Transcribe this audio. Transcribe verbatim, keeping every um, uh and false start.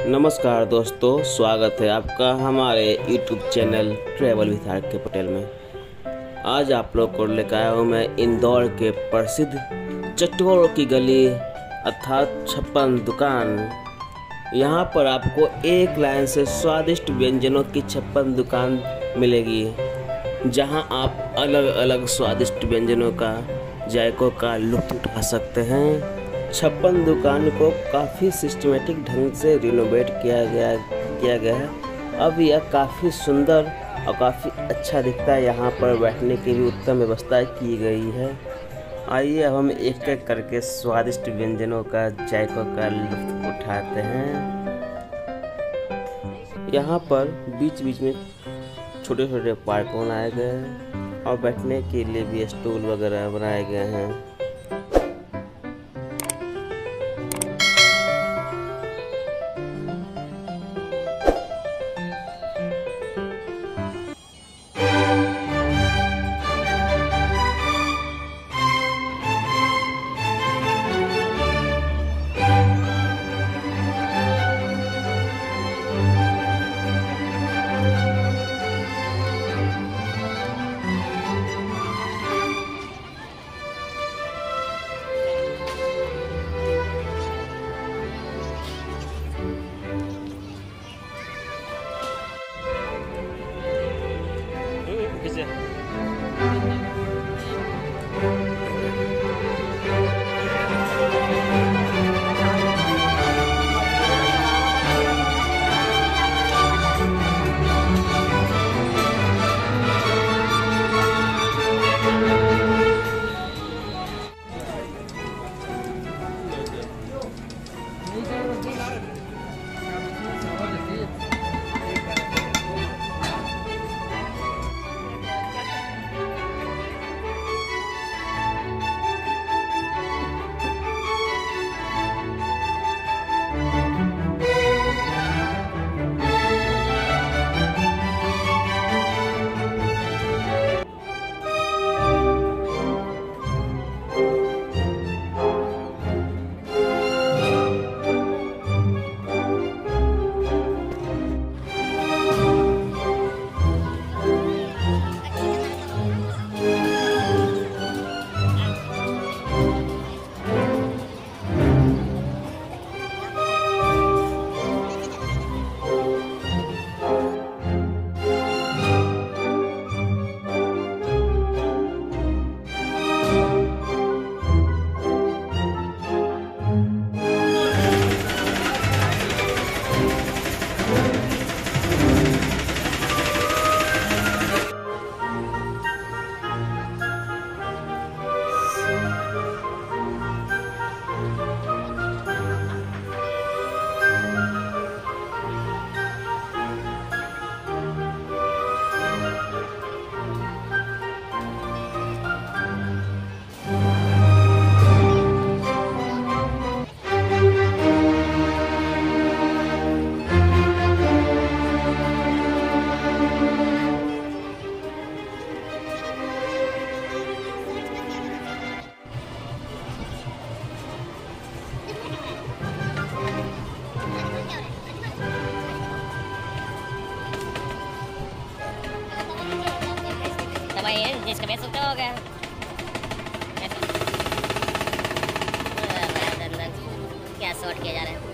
नमस्कार दोस्तों, स्वागत है आपका हमारे YouTube channel travel with R K Patel में। आज आप लोग को लेकर आया हूँ मैं इंदौर के प्रसिद्ध चटोरों की गली अर्थात छप्पन दुकान। यहाँ पर आपको एक लाइन से स्वादिष्ट व्यंजनों की छप्पन दुकान मिलेगी, जहाँ आप अलग अलग स्वादिष्ट व्यंजनों का जायकों का लुत्फ उठा सकते हैं। छप्पन दुकान को काफ़ी सिस्टमेटिक ढंग से रिनोवेट किया गया किया गया है। अब यह काफ़ी सुंदर और काफ़ी अच्छा दिखता है। यहाँ पर बैठने की भी उत्तम व्यवस्था की गई है। आइए अब हम एक एक करके स्वादिष्ट व्यंजनों का जायकों का लुत्फ उठाते हैं। यहाँ पर बीच बीच में छोटे छोटे पार्क बनाए गए हैं और बैठने के लिए भी स्टूल वगैरह बनाए गए हैं। जिसका बेच सकते हो गया क्या शॉर्ट किया जा रहा है।